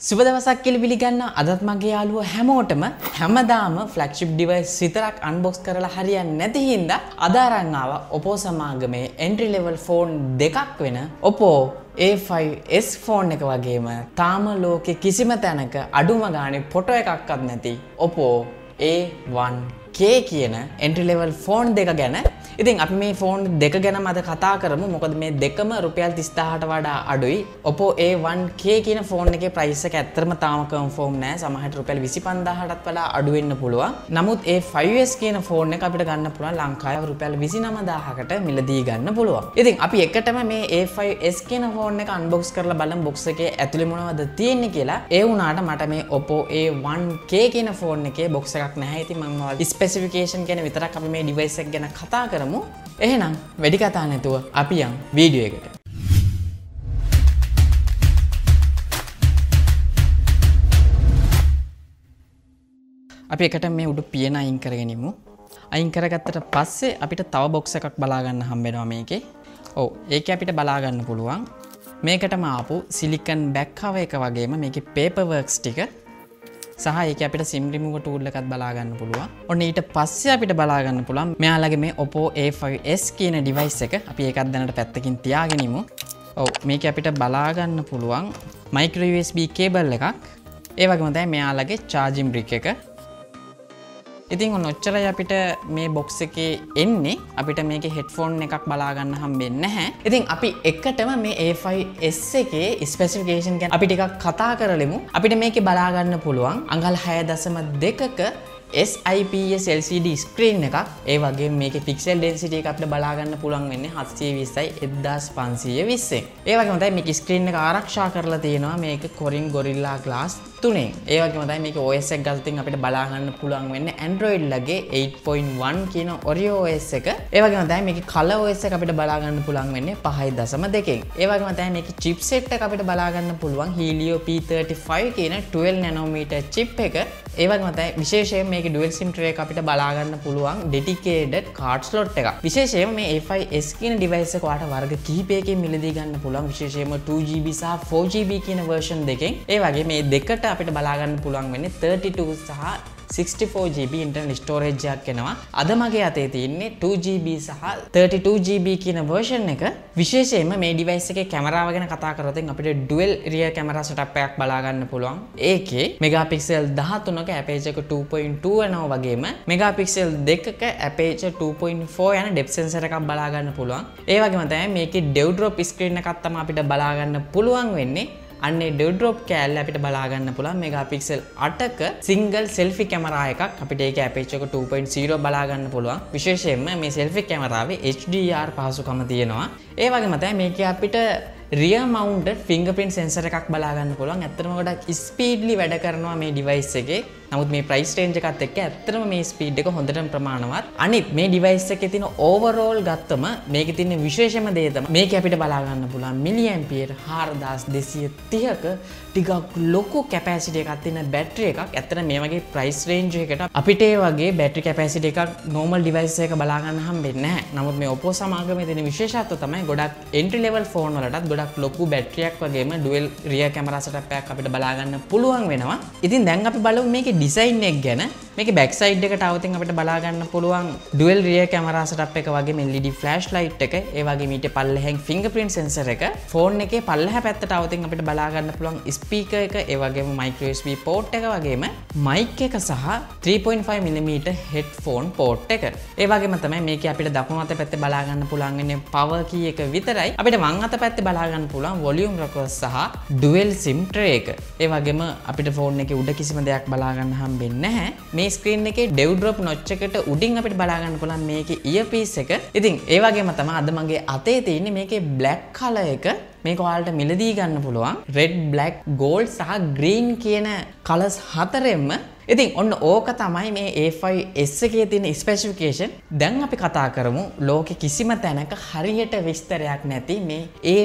සුබ දවසක් කියලා පිළිගන්න අදත් මගේ යාළුවෝ හැමෝටම හැමදාම ෆ්ලැග්ෂිප් ඩිවයිස් විතරක් අන්බොක්ස් කරලා හරියන්නේ නැති හින්දා අද අරන් ආවා Oppo සමාගමේ entry level phone දෙකක් වෙන Oppo A5s phone එක වගේම තාම ලෝකේ කිසිම තැනක අඩුම ගානේ ෆොටෝ එකක්වත් නැති Oppo A1K කියන entry level phone දෙක ගැන. ඉතින් අපි මේ ෆෝන් දෙක ගැනම අද කතා කරමු. මොකද මේ දෙකම රුපියල් 30000ට වඩා අඩුයි. Oppo A1K කියන ෆෝන් එකේ ප්‍රයිස් එක ඇත්තටම තාම කන්ෆර්ම් නෑ. සමහරට රුපියල් 25000ටත් වඩා අඩු වෙන්න පුළුවන්. නමුත් A5s කියන ෆෝන් එක අපිට ගන්න පුළුවන් ලංකාවේ රුපියල් 29000කට මිලදී ගන්න පුළුවන්. ඉතින් අපි එකටම මේ A5s කියන ෆෝන් එක අන්බොක්ස් කරලා බලමු බොක්ස් එකේ ඇතුලේ මොනවද තියෙන්නේ කියලා. ඒ වුණාට මට මේ Oppo A1K කියන ෆෝන් එකේ බොක්ස් එකක් නැහැ. ඉතින් මම ස්පෙસિෆිකේෂන් ගැන විතරක් අපි මේ ඩිවයිස් එක ගැන කතා කරමු. එහෙනම් වැඩි කතා නැතුව අපි යන් වීඩියෝ එකට. අපි එකට මේ උඩු පියන අයින් කරගෙන ඉමු. අයින් කරගත්තට පස්සේ අපිට තව බොක්ස් එකක් බලා ගන්න හම්බ වෙනවා මේකේ. ඔව් ඒකේ අපිට බලා ගන්න පුළුවන් මේකටම ආපු සිලිකන් බෑක් කවර් එක වගේම මේකේ පේපර් වර්ක්ස් ටික සහ ඒක අපිට SIM remover tool එකත් බලා ගන්න පුළුවන්. ඔන්න ඊට පස්සේ අපිට බලා ගන්න පුළුවන් මෙයාලගේ මේ Oppo A5s කියන device එක. අපි ඒකත් දැනට පැත්තකින් තියාගෙන ඉමු. ඔව් මේක අපිට බලා ගන්න පුළුවන් micro USB cable එකක්. ඒ වගේම තමයි මෙයාලගේ charging brick එක. ඉතින් ඔන්න ඔච්චරයි අපිට මේ box එකේ එන්නේ. අපිට මේකේ headphone එකක් බලා ගන්න හම්බෙන්නේ නැහැ. ඉතින් අපි එකටම මේ A5s එකේ specification ගැන අපි ටිකක් කතා කරලෙමු. අපිට මේකේ බලා ගන්න පුළුවන් අඟල් 6.2ක SIPS LCD screen එකක්. ඒ වගේම මේකේ pixel density එක අපිට බලා ගන්න පුළුවන් වෙන්නේ 720යි 1520. ඒ වගේම තමයි මේකේ screen එක ආරක්ෂා කරලා තියෙනවා මේක Corning Gorilla Glass 3. ඒ වගේම තමයි මේකේ OS එක ගත්තොත් අපිට බලා ගන්න පුළුවන් වෙන්නේ Android ලගේ 8.1 කියන Oreo OS එක. ඒ වගේම තමයි මේකේ color OS එක අපිට බලා ගන්න පුළුවන් වෙන්නේ 5.2කින්. ඒ වගේම තමයි මේකේ chipset එක අපිට බලා ගන්න පුළුවන් Helio P35 කියන 12 nanometer chip එක. ඒ වගේම තමයි විශේෂයෙන් මේකේ dual sim tray එක අපිට බලා ගන්න පුළුවන් dedicated card slot එකක්. විශේෂයෙන්ම මේ A5s කියන device එක ඔයාලට වර්ග කිහිපයකින් මිලදී ගන්න පුළුවන්. විශේෂයෙන්ම 2GB සහ 4GB කියන version දෙකෙන්. ඒ වගේ මේ දෙකට අපිට බලා ගන්න පුළුවන් වෙන්නේ 32 සහ 64GB internal storage එකක් එනවා. අද මගේ අතේ තියෙන්නේ 2GB සහ 32GB කියන version එක. විශේෂයෙන්ම මේ device එකේ කැමරාව ගැන කතා කරොත් අපිට dual rear camera setup එකක් බලා ගන්න පුළුවන්. ඒකේ megapixel 13ක aperture එක 2.2 යනවා වගේම megapixel 2ක aperture 2.4 යන depth sensor එකක් බලා ගන්න පුළුවන්. ඒ වගේම තමයි මේකේ dew drop screen එකක් තමයි අපිට බලා ගන්න පුළුවන් වෙන්නේ. අන්නේ dew drop කැල්ල අපිට බලා ගන්න පුළුවන් megapixel 8ක single selfie camera එකක්. අපිට ඒකේ aperture එක 2.0 බලා ගන්න පුළුවන්. විශේෂයෙන්ම මේ selfie cameraවේ HDR පහසුකම තියෙනවා. ඒ වගේම තමයි මේකේ අපිට rear mounted fingerprint sensor එකක් බලා ගන්න පුළුවන්. ඇත්තටම ගොඩක් speedly වැඩ කරනවා මේ device එකේ. නමුත් මේ price range එකත් එක්ක ඇත්තටම මේ speed එක හොඳටම ප්‍රමාණවත්. අනිත් මේ device එකේ තියෙන overall ගත්තම මේකේ තියෙන විශේෂම දේ තමයි මේකේ අපිට බලා ගන්න පුළුවන් milliampere 4230ක ටිකක් ලොකු capacity එකක් තියෙන battery එකක්. ඇත්තටම මේ වගේ price range එකකට අපිට ඒ වගේ battery capacity එකක් normal device එකක බලා ගන්න හම්බෙන්නේ නැහැ. නමුත් මේ Oppo සමාගමේ තියෙන විශේෂත්වය තමයි ගොඩක් entry level phone වලටත් ගොඩක් ලොකු battery එකක් වගේම dual rear camera setup එකක් අපිට බලා ගන්න පුළුවන් වෙනවා. ඉතින් දැන් අපි බලමු මේකේ design එක ගැන. මේකේ back side එකට આવතින් අපිට බලා ගන්න පුළුවන් dual rear camera setup එක වගේම LED flashlight එක, ඒ වගේම ඊට පල්ලෙහෙන් fingerprint sensor එක, phone එකේ පල්ලෙහා පැත්තට આવතින් අපිට බලා ගන්න පුළුවන් speaker එක, ඒ වගේම micro USB port එක වගේම mic එක සහ 3.5mm headphone port එක. ඒ වගේම තමයි මේකේ අපිට දකුණු අත පැත්තේ බලා ගන්න පුළුවන් වෙන්නේ power key එක විතරයි. අපිට වම් අත පැත්තේ බලා ගන්න පුළුවන් volume rocker සහ dual sim tray එක. ඒ වගේම අපිට phone එකේ උඩ කිසිම දෙයක් බලා ගන්න හම්බෙන්නේ නැහැ. මේ screen එකේ dew drop notch එකට උඩින් අපිට බලා ගන්න පුළුවන් මේකේ earpiece එක. ඉතින් ඒ වගේම තමයි අද මගේ අතේ තියෙන්නේ මේකේ black color එක. මේක ඔයාලට මිලදී ගන්න පුළුවන් red black gold සහ green කියන colors හතරෙන්ම ඉතින් ඔන්න ඕක තමයි මේ A5s එකේ තියෙන ස්පෙસિෆිකේෂන්. දැන් අපි කතා කරමු ලෝකෙ කිසිම තැනක හරියට විස්තරයක් නැති මේ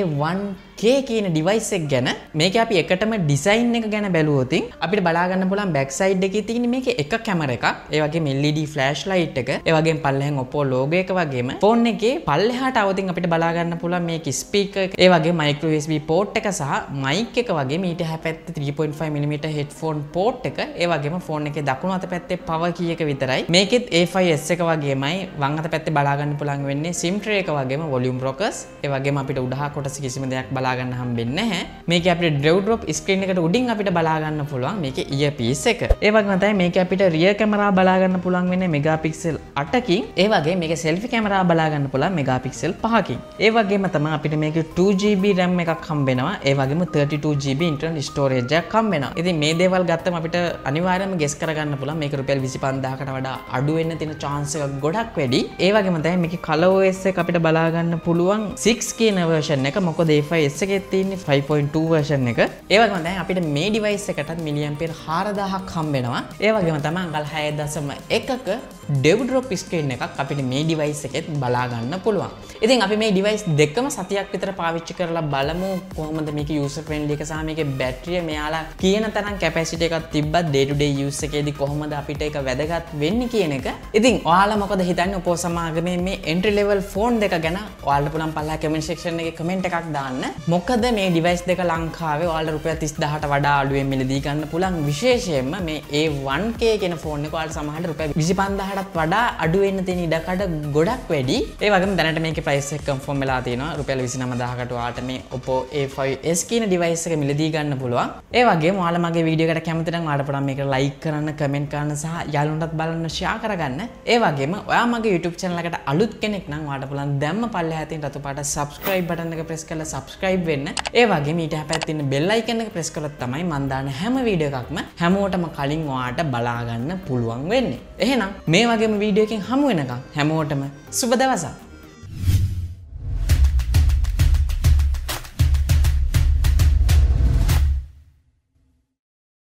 A1K කියන ඩිවයිස් එක ගැන. මේකේ අපි එකටම ඩිසයින් එක ගැන බැලුවොත් අපිට බලා ගන්න පුළුවන් බෑක් සයිඩ් එකේ තියෙන මේකේ එක කැමරා එකක්, ඒ වගේම LED ෆ්ලෑෂ් ලයිට් එක, ඒ වගේම පල්ලෙහෙන් Oppo logo එක වගේම ෆෝන් එකේ පල්ලෙහාට අවදින් අපිට බලා ගන්න පුළුවන් මේකේ ස්පීකර් එක, ඒ වගේම micro USB port එක සහ mic එක වගේ ඊට එහා පැත්තේ 3.5mm headphone port එක, ඒ වගේම ෆෝන් එකේ දකුණු අත පැත්තේ power key එක විතරයි. මේකෙත් A5s එක වගේමයි වම් අත පැත්තේ බලා ගන්න පුළුවන් වෙන්නේ SIM tray එක වගේම volume rockers, ඒ වගේම අපිට උඩහා කොටස කිසිම දෙයක් බලා ගන්න හම්බෙන්නේ නැහැ. මේකේ අපිට drag drop screen එකට උඩින් අපිට බලා ගන්න පුළුවන් මේකේ earpiece එක. ඒ වගේම තමයි මේකේ අපිට rear camera බලා ගන්න පුළුවන් වෙන්නේ megapixel 8කින්. ඒ වගේම මේකේ selfie camera බලා ගන්න පුළුවන් megapixel 5කින්. ඒ වගේම තමයි අපිට මේකේ 2GB RAM එකක් හම්බෙනවා. ඒ වගේම 32GB internal storage එකක් හම්බෙනවා. ඉතින් මේ දේවල් ගත්තම අපිට අනිවාර්යයෙන්ම guess කරගන්න පුළුවන් මේක රුපියල් 25000කට වඩා අඩු වෙන්න තියෙන chance එක ගොඩක් වැඩි. ඒ වගේම තමයි මේකේ color OS එක අපිට බලා ගන්න පුළුවන් 6 කියන version එක. මොකද A5s එකේ තියෙන්නේ 5.2 version එක. ඒ වගේම තමයි අපිට මේ device එකටත් milliampere 4000ක් හම්බෙනවා. ඒ වගේම තමයි අඟල් 6.1ක dev drop screen එකක් අපිට මේ device එකෙත් බලා ගන්න පුළුවන්. ඉතින් අපි මේ device දෙකම සතියක් විතර පාවිච්චි කරලා බලමු කොහොමද මේක user friendly එක සහ මේකේ බැටරිය මෙයාලා කියන තරම් capacity එකක් තිබ්බත් day to day use එකේදී කොහොමද අපිට ඒක වැදගත් වෙන්නේ කියන එක. ඉතින් ඔයාලා මොකද හිතන්නේ Oppo සමාගමේ මේ entry level phone දෙක ගැන? ඔයාලට පුළුවන් පල්ලා comment section එකේ comment එකක් දාන්න. මොකද මේ device දෙක ලංකාවේ ඔයාලට රුපියල් 30000ට වඩා අඩුවෙන් මිලදී ගන්න පුළුවන්. විශේෂයෙන්ම මේ A1K කියන phone එක ඔයාලට සමහරට රුපියල් 25000ටත් වඩා අඩු වෙන්න තියෙන ඉඩකඩ ගොඩක් වැඩි. ඒ වගේම දැනට මේකේ price එක confirm වෙලා තියෙනවා. රුපියල් 29000කට ඔයාලට මේ Oppo A5s කියන device එක මිලදී ගන්න පුළුවන්. ඒ වගේම ඔයාලා මගේ වීඩියෝ එකට කැමති නම් ඔයාලට පුළුවන් මේක like කරන්න, comment කරන්න සහ යාළුවන්ටත් බලන්න share කරගන්න. ඒ වගේම ඔයා මගේ YouTube channel එකට අලුත් කෙනෙක් නම් ඔයාලට පුළුවන් දැම්ම පල්ලෙහා තියෙන රතු පාට subscribe button එක press කරලා subscribe වෙන්න. ඒ වගේම ඊට හැපැත්තේ තියෙන bell icon එක press කරලා තමයි මම දාන හැම වීඩියෝ එකක්ම හැමෝටම කලින් ඔයාලට බලා ගන්න පුළුවන් වෙන්නේ. එහෙනම් මේ වගේම වීඩියෝ එකකින් හමු වෙනකම් හැමෝටම සුබ දවසක්.